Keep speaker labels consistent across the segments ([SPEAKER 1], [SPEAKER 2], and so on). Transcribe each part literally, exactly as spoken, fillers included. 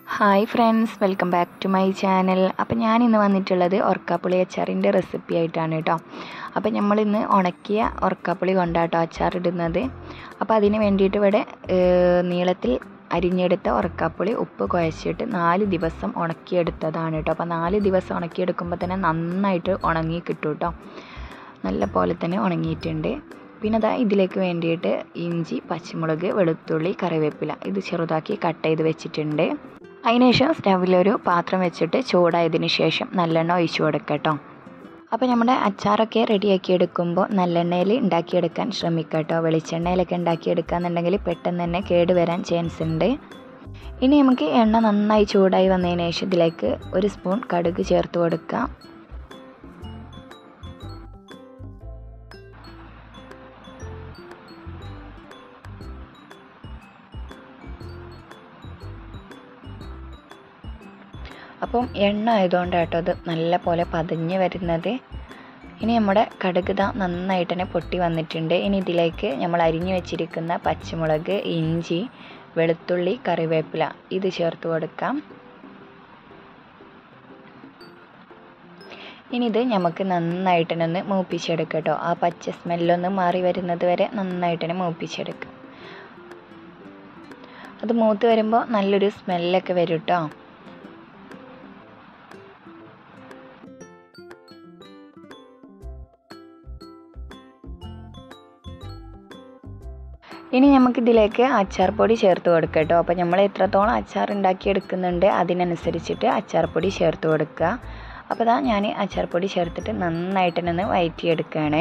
[SPEAKER 1] Hi friends, welcome back to my channel. അപ്പോൾ ഞാൻ ഇന്ന് വന്നിട്ടുള്ളത് ഓർക്കാപ്പുളി അച്ചാറിൻ്റെ റെസിപ്പി ആയിട്ടാണ് കേട്ടോ. അപ്പോൾ നമ്മളിന്ന് ഉണക്കിയ ഓർക്കാപ്പുളി കൊണ്ടാട്ടോ അച്ചാറിടുന്നത്. അപ്പോൾ അതിന് വേണ്ടിയിട്ട് ഇവിടെ നീളത്തിൽ അരിഞ്ഞെടുത്ത ഓർക്കാപ്പുളി ഉപ്പ് കുഴച്ചിട്ട് നാല് ദിവസം ഉണക്കിയെടുത്തതാണ് കേട്ടോ. അപ്പോൾ നാല് ദിവസം ഉണക്കിയെടുക്കുമ്പോൾ തന്നെ നന്നായിട്ട് ഉണങ്ങി കിട്ടും കേട്ടോ. നല്ല പോലെ തന്നെ ഉണങ്ങിയിട്ടുണ്ട്. പിന്നെ അതാ ഇതിലേക്ക് വേണ്ടിയിട്ട് ഇഞ്ചി, പച്ചമുളക്, വെളുത്തുള്ളി, കറിവേപ്പില ഇത് ചെറുതാക്കി കട്ട് ചെയ്ത് വെച്ചിട്ടുണ്ട്. അതിനുശേഷം സ്റ്റവിലൊരു പാത്രം വെച്ചിട്ട് ചൂടായതിന് ശേഷം നല്ലെണ്ണ ഒഴിച്ചു കൊടുക്കുക കേട്ടോ. അപ്പോൾ നമ്മുടെ അച്ചാറൊക്കെ റെഡിയാക്കി എടുക്കുമ്പോൾ നല്ലെണ്ണയിൽ ഉണ്ടാക്കിയെടുക്കാൻ ശ്രമിക്കുക കേട്ടോ. വെളിച്ചെണ്ണയിലൊക്കെ ഉണ്ടാക്കിയെടുക്കുകയെന്നുണ്ടെങ്കിൽ പെട്ടെന്ന് തന്നെ കേടുവരാൻ ചാൻസ് ഉണ്ട്. ഇനി നമുക്ക് എണ്ണ നന്നായി ചൂടായി വന്നതിന് ശേഷം ഇതിലേക്ക് ഒരു സ്പൂൺ കടുക് ചേർത്ത് കൊടുക്കാം. അപ്പം എണ്ണ ആയതുകൊണ്ട് കേട്ടോ അത് നല്ല പോലെ പതഞ്ഞ് വരുന്നത്. ഇനി നമ്മുടെ കടുക് ദാ നന്നായിട്ട് തന്നെ പൊട്ടി വന്നിട്ടുണ്ട്. ഇനി ഇതിലേക്ക് നമ്മൾ അരിഞ്ഞു വെച്ചിരിക്കുന്ന പച്ചമുളക്, ഇഞ്ചി, വെളുത്തുള്ളി, കറിവേപ്പില ഇത് ചേർത്ത് കൊടുക്കാം. ഇനി ഇത് നമുക്ക് നന്നായിട്ട് തന്നെ ഒന്ന് മൂപ്പിച്ചെടുക്കാം കേട്ടോ. ആ പച്ച സ്മെല്ലൊന്ന് മാറി വരുന്നത് വരെ നന്നായിട്ട് തന്നെ മൂപ്പിച്ചെടുക്കാം. അത് മൂത്ത് വരുമ്പോൾ നല്ലൊരു സ്മെല്ലൊക്കെ വരും കേട്ടോ. ഇനി നമുക്കിതിലേക്ക് അച്ചാർ പൊടി ചേർത്ത് കൊടുക്കുക കേട്ടോ. അപ്പോൾ നമ്മൾ എത്രത്തോളം അച്ചാർ ഉണ്ടാക്കി എടുക്കുന്നുണ്ട് അതിനനുസരിച്ചിട്ട് അച്ചാർ പൊടി ചേർത്ത് കൊടുക്കുക. അപ്പോൾ ഇതാ ഞാൻ അച്ചാർ പൊടി ചേർത്തിട്ട് നന്നായിട്ട് തന്നെ വഴറ്റിയെടുക്കുകയാണ്.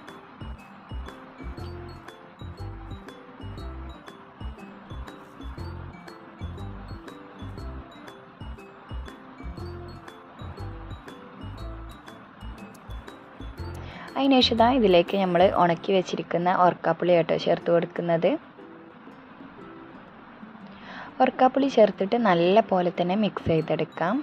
[SPEAKER 1] അതിനുശേഷം ഇതാ ഇതിലേക്ക് നമ്മൾ ഉണക്കി വെച്ചിരിക്കുന്ന ഓർക്കാപ്പുളി കേട്ടോ ചേർത്ത് കൊടുക്കുന്നത്. ഓർക്കാപ്പുളി ചേർത്തിട്ട് നല്ല പോലെ തന്നെ മിക്സ് ചെയ്തെടുക്കാം.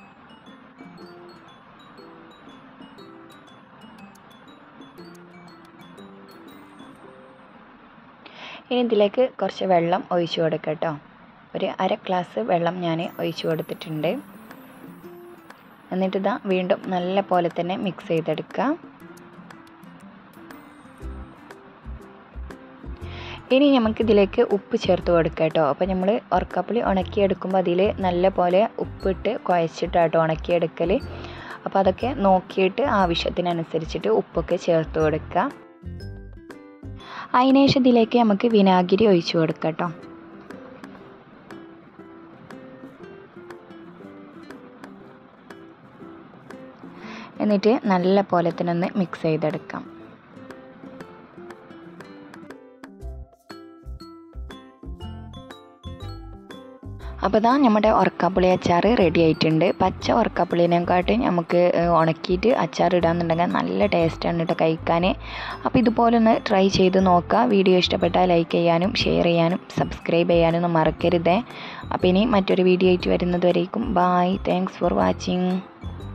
[SPEAKER 1] ഇനി ഇതിലേക്ക് കുറച്ച് വെള്ളം ഒഴിച്ചു കൊടുക്കാം കേട്ടോ. ഒരു അര ഗ്ലാസ് വെള്ളം ഞാൻ ഒഴിച്ചു കൊടുത്തിട്ടുണ്ട്. എന്നിട്ട് ഇതാ വീണ്ടും നല്ല പോലെ തന്നെ മിക്സ് ചെയ്തെടുക്കാം. ഇനി നമുക്കിതിലേക്ക് ഉപ്പ് ചേർത്ത് കൊടുക്കാം കേട്ടോ. അപ്പോൾ നമ്മൾ ഓർക്കാപ്പുളി ഉണക്കിയെടുക്കുമ്പോൾ അതിൽ നല്ല പോലെ ഉപ്പിട്ട് കുഴച്ചിട്ടാട്ടോ ഉണക്കിയെടുക്കൽ. അപ്പോൾ അതൊക്കെ നോക്കിയിട്ട് ആവശ്യത്തിനനുസരിച്ചിട്ട് ഉപ്പൊക്കെ ചേർത്ത് കൊടുക്കുക. അതിനുശേഷം ഇതിലേക്ക് നമുക്ക് വിനാഗിരി ഒഴിച്ചു കൊടുക്കാം കേട്ടോ. എന്നിട്ട് നല്ല പോലെ തന്നെ ഒന്ന് മിക്സ് ചെയ്തെടുക്കാം. അപ്പോൾ ഇതാ നമ്മുടെ ഓർക്കാപ്പുളി അച്ചാർ റെഡി ആയിട്ടുണ്ട്. പച്ച ഓർക്കാപ്പുളിനെക്കാട്ടും നമുക്ക് ഉണക്കിയിട്ട് അച്ചാർ ഇടാന്നുണ്ടെങ്കിൽ നല്ല ടേസ്റ്റാണ് കേട്ടോ കഴിക്കാൻ. അപ്പോൾ ഇതുപോലെ ഒന്ന് ട്രൈ ചെയ്ത് നോക്കുക. വീഡിയോ ഇഷ്ടപ്പെട്ടാൽ ലൈക്ക് ചെയ്യാനും ഷെയർ ചെയ്യാനും സബ്സ്ക്രൈബ് ചെയ്യാനും ഒന്നും മറക്കരുതേ. അപ്പോൾ ഇനി മറ്റൊരു വീഡിയോ ആയിട്ട് വരുന്നത് വരേക്കും ബായ്. Thanks for watching.